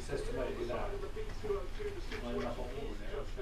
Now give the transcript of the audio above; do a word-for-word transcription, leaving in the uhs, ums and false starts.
says to me, do that. Line them up on wall in there.